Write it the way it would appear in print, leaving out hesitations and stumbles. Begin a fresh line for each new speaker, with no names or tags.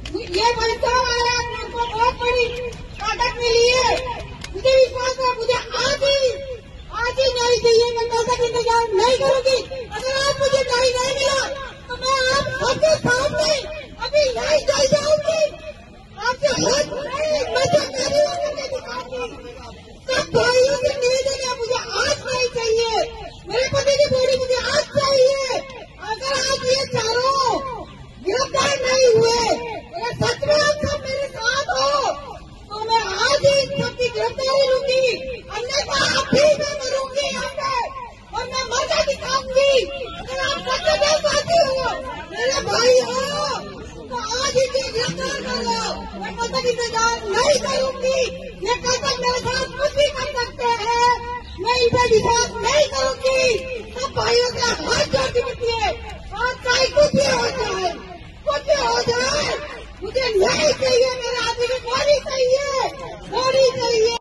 ये भाई साहब आया, मुझको बहुत बड़ी ताकत मिली है। मुझे विश्वास है, मुझे आज ही न्याय चाहिए। मैं कल तक इंतजार नहीं करूंगी। अगर आज मुझे न्याय नहीं मिला तो मैं आप सबके सामने अभी न्याय चल जाऊंगी। आपसे हाथ सब भाइयों से निवेदन है, मुझे आज नहीं चाहिए। मेरे पति की बॉडी मुझे आज चाहिए। अगर आज ये चारों गिरफ्तार नहीं हुए, अगर सच में आप सब मेरे साथ हो तो मैं आज ही सबकी गिरफ्तारी लूंगी, अन्यथा आप भी मैं मरूंगी यहाँ पे और मैं मजा दिखाऊंगी। अगर आप सच में साथी हो, मेरे भाई हो, तो आज ही गिरफ्तार कर लो। मैं कल तक इंतजार नहीं करूंगी। ये कल तक मेरे साथ कुछ भी कर सकते हैं, मैं इन पर विश्वास नहीं करूंगी। सब भाइयों से हाथ जोड़ के बैठिए और चाहे कुछ भी हो जाए, मुझे न्याय चाहिए।